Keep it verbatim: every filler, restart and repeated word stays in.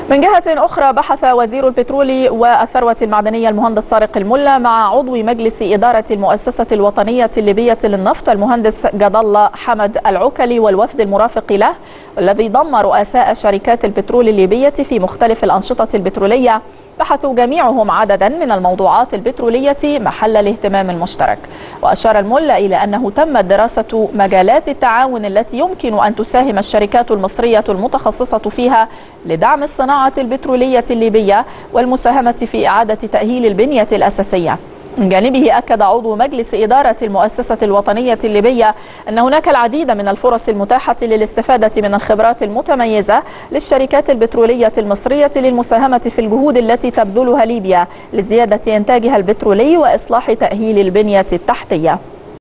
من جهة أخرى، بحث وزير البترول والثروة المعدنية المهندس طارق الملا مع عضو مجلس إدارة المؤسسة الوطنية الليبية للنفط المهندس جد الله حمد العكلي والوفد المرافق له، والذي ضم رؤساء شركات البترول الليبية في مختلف الأنشطة البترولية، بحثوا جميعهم عددا من الموضوعات البترولية محل الاهتمام المشترك. وأشار الملا إلى أنه تم دراسة مجالات التعاون التي يمكن أن تساهم الشركات المصرية المتخصصة فيها لدعم الصناعة البترولية الليبية والمساهمة في إعادة تأهيل البنية الأساسية. من جانبه أكد عضو مجلس إدارة المؤسسة الوطنية الليبية أن هناك العديد من الفرص المتاحة للاستفادة من الخبرات المتميزة للشركات البترولية المصرية للمساهمة في الجهود التي تبذلها ليبيا لزيادة إنتاجها البترولي وإصلاح تأهيل البنية التحتية.